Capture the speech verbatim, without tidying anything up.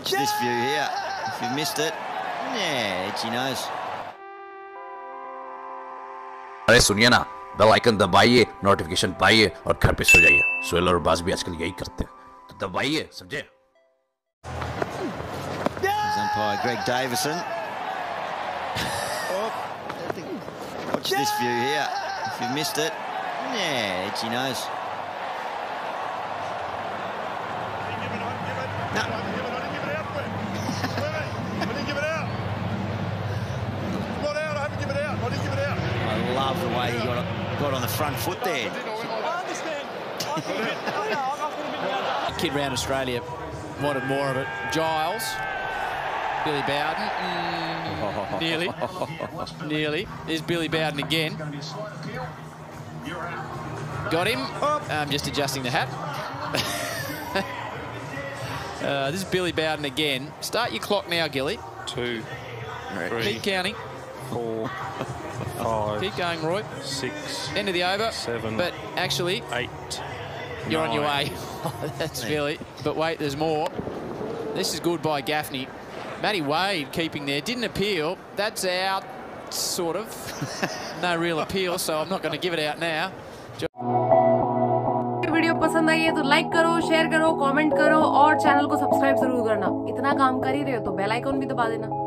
Watch this view here. If you missed it, yeah, itchy nose. अरे सुनिए ना, bell icon दबाइए, notification पाइए और घर पे सो जाइए। सोहेल और बाज भी आजकल यही करते हैं, तो दबाइए, समझे? Umpire Greg Davison. Oh, watch this view here. If you missed it, yeah, itchy nose. No. I love the way he got, got on the front foot there. Kid round Australia wanted more of it. Giles, Billy Bowden, mm, nearly, nearly. There's Billy Bowden again. Got him. Um, just adjusting the hat. uh, this is Billy Bowden again. Start your clock now, Gilly. Two, three, keep counting. Four, five. Keep going, Roy. Six. End of the over. Seven. But actually, eight. You're nine. on your way. That's Billy. But wait, there's more. This is good by Gaffney. Matty Wade keeping there. Didn't appeal. That's out, sort of. No real appeal, so I'm not going to give it out now. Video पसंद आई है तो like करो, share करो, comment करो और channel को subscribe जरूर करना। इतना काम कर ही रहे हो तो बेल आइकॉन भी दबा देना।